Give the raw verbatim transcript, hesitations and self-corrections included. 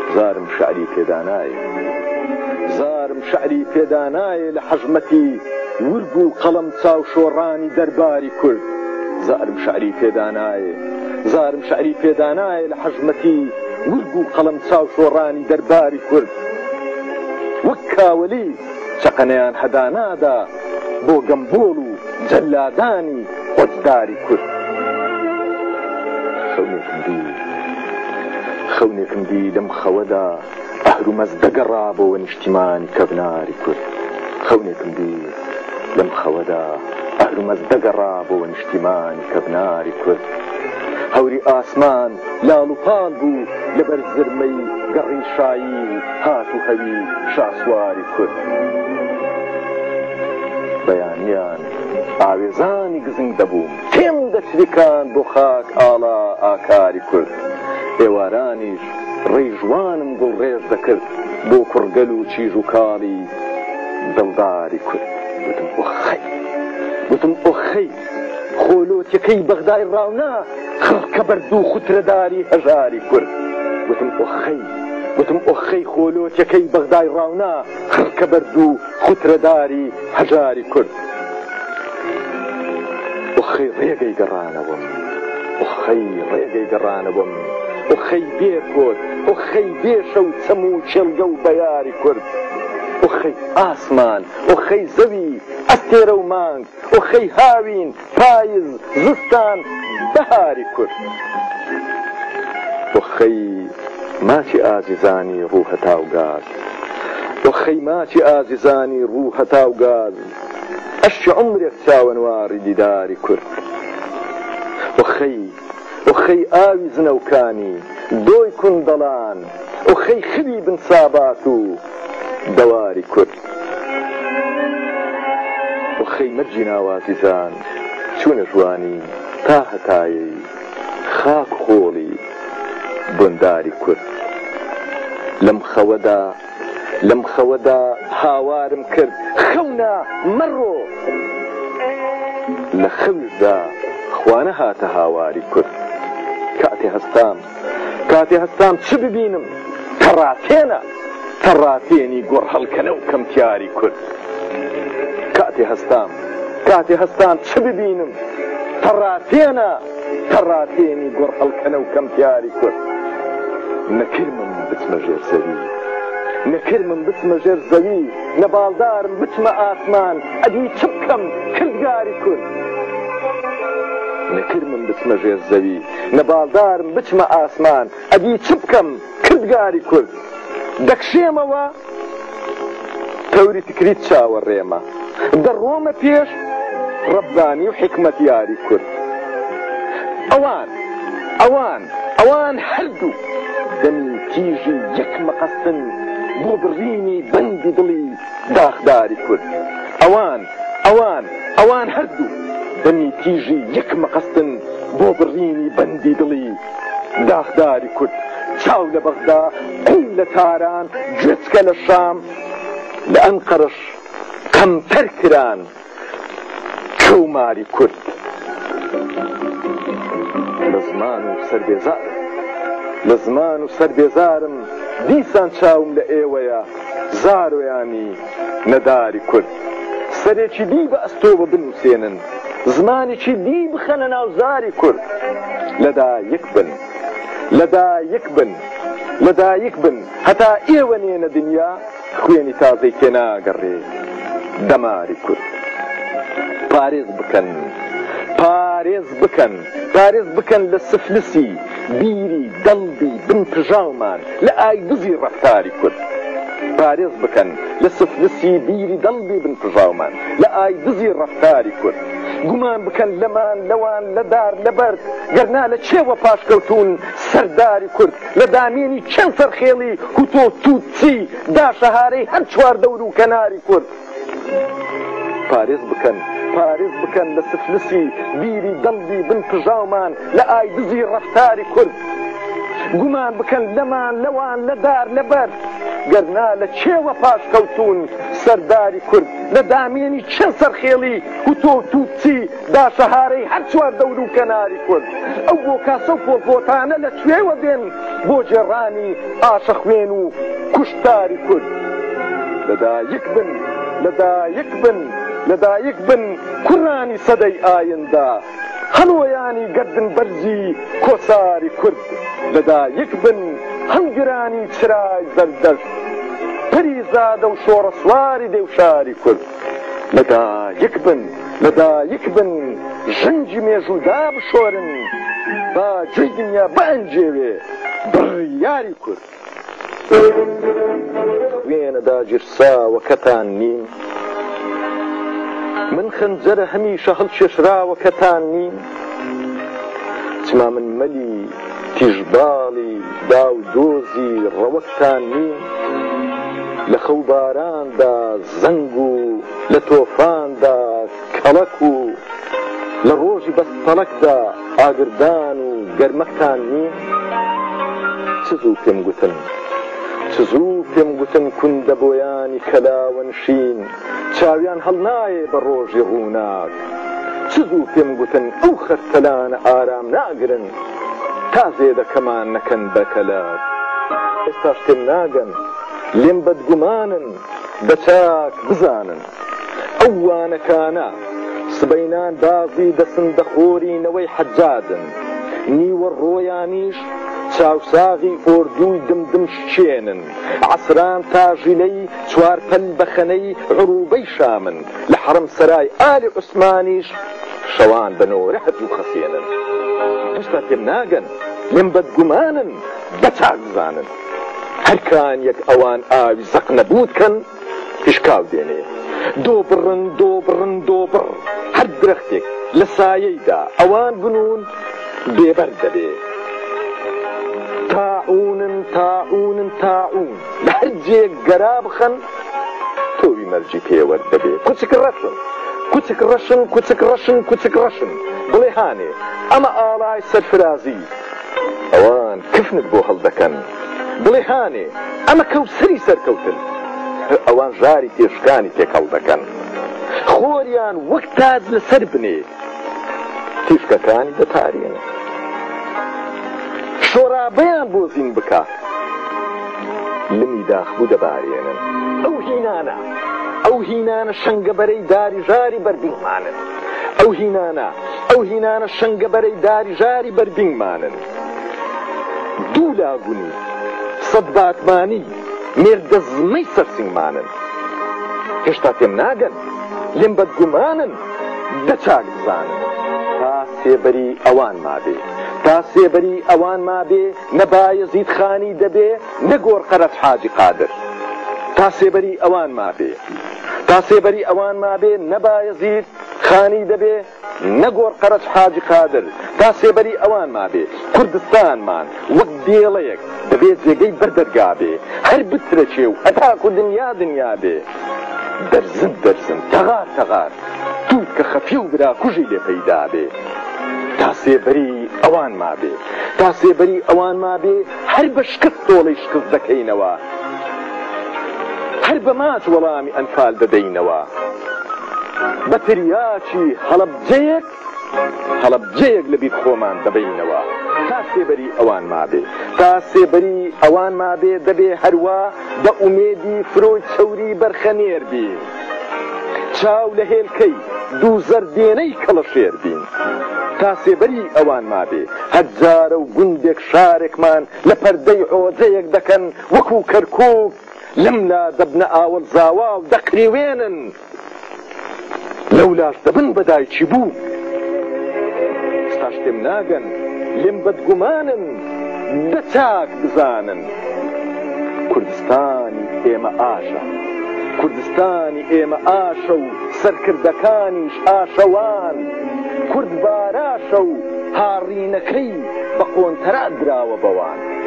زارم شعری پێدانایە زارم شعری پێدانایە لە حەژمەتی ورگ و قەڵەم چاو شۆڕانی دەرباری کورد زارم شعری پێدانایە زارم شعری پێدانایە لە حەژمەتی ورگ و قەڵەم چاو شۆڕانی دەرباری کورد وەک کاوەلی چەقەنەیان هەدانادا بۆ گەمبۆڵ و جەلادانی خۆجداری کورد خەونێکم دی خەونێکم دی لەم خەوەدا ئەهرومەز دەگەڕا بۆوە نیشتیمانی کەڤناری کورد خەونێکم دی لەم خەوەدا ئەهرومەز دەگەڕا بۆوە نیشتیمانی کەڤناری کورد هەوری ئاسمان لاڵ و پاڵ بوو لەبەر زرمەی گەڕی شایی هات و هەوی شاسواری کورد بەیانیان ئاوێزانی گزنگ دەبووم تێم دەچریکان بۆ خاک ئاڵا ئاکاری کورد ئێوارانیش ڕێی جوانم گوڵڕێژ دەکرد بۆ کوڕگەل و چیژ و کاڵی دڵداری کورد وتم ئۆخەی وتم ئۆخەی خۆلۆتیەکەی بەغدای ڕاونا خەڵکە بەرد و خوترەداری هەژاری کورد وتم ئۆخەی وتم ئۆخەی خۆلۆتیەکەی بەغدای ڕاونا خەڵکە بەرد و خوترەداری هەژاری کورد ئۆخەی ڕێگەی گەڕانەوەم ئۆخەی ڕێگەی گەڕانەوەم ئۆخەی بێکۆت ئۆخەی بێشە و چەم و چێڵگە و بەیاری کورد ئۆخەی ئاسمان ئۆخەی زەوی ئەستێرە و مانگ ئۆخەی هاوین پاییز زستان بەهاری کورد ئۆخەی ماچی ئازیزانی ڕوو هەتاو گاز ئۆخەی ماچی ئازیزانی ڕوو هەتاو گاز ئەشی عومرێک چاوەنواری دیداری کورد ئۆخەی ئۆخەی ئاوی زنەوکانی دۆی کوندەڵان ئۆخەی خری بن سابات و دەواری کورد ئۆخەی مەرجی ناوازیزان چوونە جوانی تا هەتایی خاک خۆڵی بۆنداری کورد لەم خەوەدا لەم خەوەدا هاوارم کرد خەونە مەڕۆ لە خەویشدا خوانە هاتە هاواری کورد کاتێ هەستام کاتێ هەستام چ ببینم تەڕاتێنە تەڕاتێنی گۆڕ هەڵکەنە و کەمتیاری کورد کاتێ هەستام کاتێ هەستام چ ببینم تەڕاتێنە تەڕاتێنی گۆڕ هەڵکەنە و کەمتیاری کورد نەکرمم بچمە ژێر زەوی نەکرمم بچمە ژێر زەوی نەباڵدارم بچمە ئاسمان ئەدی چ بکەم کردگاری کورد نەکرمم بچمە ژێر زەوی نەباڵدارم بچمە ئاسمان ئەدی چ بکەم کردگاری کورد دەکشێمەوە تەوری تکریت چاوەڕێمە دەڕۆمە پێش ڕەبزانی و حکمەت یاری کورد ئەوان ئەوان ئەوان هەردوو دەمی تیژی یەک مەقەستن بۆ بڕینی بەندی دڵی داخداری کورد ئەوان ئەوان ئەوان هەردوو دەمی تیژی یەک مەقەستن بۆ بڕینی بەندی دڵی داخداری کورد چاو لە بەغدا قوڵ لە تاران گوێچکە لە شام لە ئەنقەرەش کەمتەر کران کەوماری کورد لە زمان و سەربێزار لە زمان و سەربێزارم دیسان چاوم لە ئێوەیە زارۆیانی نەداری کورد سەرێکی دی بە ئەستۆوە بنووسێنن زمانێکی دی بخەنە ناو زاری کورد لەدا یەک بن لەدا یەک بن لەدا یەک بن هەتا ئێوە نێنە دنیا خوێنی تازەی تێناگەڕێ دەماری کورد پارێز بکەن پارێز بکەن پارێز بکەن لە سفلسی بیری دڵبی بن پژاومان لە ئایدزی ڕەفتاری کورد پارێز بکەن لە سفلسی بیری دڵبی بن پژاومان لە ئایدزی ڕەفتاری کورد گومان بکەن لەمان لەوان لە دار لەبەرد گەرنا لە چێوە پاشکەوتون سەرداری کورد لە دامێنی چەند سەرخێڵی هوتۆ تووتسی داشەهارەی هەر چوار دەور و کەناری کورد پارێز بکەن پارێز بکەن لە سفلسی بیری دڵبی بن پژاومان لە ئایدزی ڕەفتاری کورد گومان بکەن لەمان لەوان لە دار لەبەر گەرنا لە چێوە پاشکەوتون سەرداری کورد لە دامێنی چەند سەرخێڵی وتۆ و تووچی داشەهارەی هەر چوار دەور و کەناری کورد ئەو بۆ کاسە و پۆپۆتانە لە کوێوە بێن بۆ جێڕانی ئاشە خوێن و کوشتاری کورد لەدایک بن لەدایک بن لەدایک بن کوڕانی سەدەی ئایندا هەڵۆیانی گەردن بەرزی کۆساری کورد لەدایک بن هەنگرانی چرای زەردەشت پەریزادە و شۆڕە سواری دێوشاری کورد لەدایک بن لەدایک بن ژەنگی مێژوودا بشۆرن با جوی دنیا بەئەنجێوێ بڕیاری کورد وێنەدا گیرساوە کەتان نیم من خەنجەرە هەمیشە هەڵکێشراوە کەتان نیم چما من مەلی تیژباڵی داو دۆزی ڕەوەکتان نیم لە خەو باراندا زەنگ و لە تۆفاندا کەڵەک و لە ڕۆژی بەستەڵەکدا ئاگردان و گەرمەکتان نیم چ زوو پێم گوتن چ زوو پێم گوتن کوندە بۆیانی کەلاوەنشین چاویان هەڵنایێ بە ڕۆژی ڕووناک چ زوو پێم گوتن ئەو خەرتەلانە ئارام ناگرن تا زێدەکەمان نەکەن بە کەلات ئێستاش تێم ناگەن لێم بەدگومانن بە چاک بزانن ئەو وانەکانە سبەینان بازی دەسن دەخۆرینەوەی حەجادن نیوە ڕۆیانیش چاوساغی ئۆردووی دمدم شێنن عسران تاژیلەی چوارپەل بەخەنەی عروبەی شامن لە حرم سەرای ئالی عوسمانیش شەوان بەنۆرە هەتوو خەسێنن هێشتا تێم ناگەن لێم بەدگومانن بە چاک بزانن هەرکان یەک ئەوان ئاوی زەق نەبووتکەن پیشکاو دێنێ دۆ بڕن دۆ بڕن دۆ بڕ هەر درەختێک لە سایەیدا ئەوان بنون بێبەر دەبێ تاعونن تاعونن تاعون لە هەر جێک گەرا بخەن تۆوی مەرجی پێوەرد دەبێ کوچک ڕەشن کوچک ڕەشن کوچک ڕەشن کوچک ڕەشن بڵێ هانێ ئەمە ئاڵای سەرفرازی ئەوان کفنت بۆ هەڵدەکەن بڵێ هانێ ئەمە کەوسەری سەرکەوتن ئەوان ژاری تێشکانی تێکەڵ دەکەن خۆریان وەک تاج لەسەر بنێ تیشکەکانی دەتارێنن شۆرابەیان بۆ زین بکات لمی داخبوو دەبارێنن ئەو هینانە ئەو هینانە شەنگەبەرەی داری ژاری بەربینگمانن ئەو هینانە ئەو هینانە شەنگەبەرەی داری ژاری بەربینگمانن دوو لاگونی سەد باتمانی مێردە زمەی سەرسنگمانن هێشتا تێم ناگەن لێم بەدگومانن دە چاک بزانن تا سێبەری ئەوان مابێ تا سێبەری ئەوان مابێ نە بایەزید خانی دەبێ نە گۆڕقەرەت حاجی قادر تا سێبەری ئەوان مابێ تا سێبەری ئەوان مابێ نە بایەزید خانی دەبێ نە گۆڕقەرەت حاجی قادر تا سێبەری ئەوان مابێ کوردستانمان وەک دێڵەیەک دەبێت جێگەی بەردەرگا بێ هەر بترەچێ و هەتاکو دنیا دنیا بێ دەرزن دەرزن تەغار تەغار تووت کە خەفی و برا کوژی لێ پەیدا بێ تا سێبەری ئەوان مابێ تا سێبەری ئەوان مابێ هەر بە شکست تۆڵەی شکست دەکەینەوە هەر بە ماچ وەڵامی ئەنفال دەدەینەوە بە تریاکی هەڵەبجەیەک هەڵەبجەیەک لە بیت خۆمان دەبینەوە تا سێبەری ئەوان مابێ تا سێبەری ئەوان مابێ دەبێ هەروە بە ئومێدی فرۆی چەوری بەرخەنێر بین چاو لە هێلکەی دوو زەردێنەی کەڵەشێر بین تا سێبەری ئەوان مابێ هەجارە و گوندێک شارێکمان لە پەردەی عۆزەیەک دەکەن وەکو کەرکووک لەملا دەبنە ئاوەڵ زاوا و دەقریوێنن لەولاش دەبن بەدایکی بوو ئێستاش تێم ناگەن لێم بەدگومانن دە چاک بزانن کوردستانی ئێمە ئاشە کوردستانی ئێمە ئاشە و سەرکردەکانیش ئاشەوان کورد باراشە و هاڕینەکەی بە قۆنتەرا دراوە بەوان